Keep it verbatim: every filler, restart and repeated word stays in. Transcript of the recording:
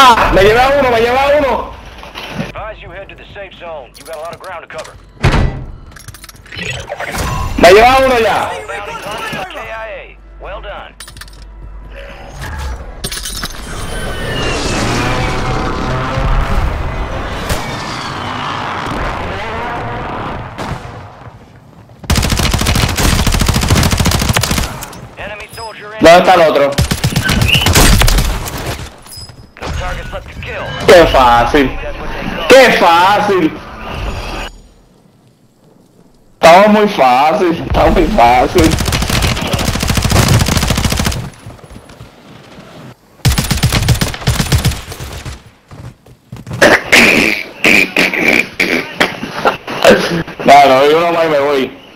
¡Ah! Me lleva uno, me lleva uno. Advise you head to the safe zone. You got a lot of ground to cover. Me lleva uno ya. Bounty target K I A. Well done. Enemy soldier in. ¿Dónde está el otro? No targets left to kill. ¡Qué fácil! That's what they call. ¡Qué fácil! Estaba muy fácil, estaba muy fácil. Bueno, yo no más me voy.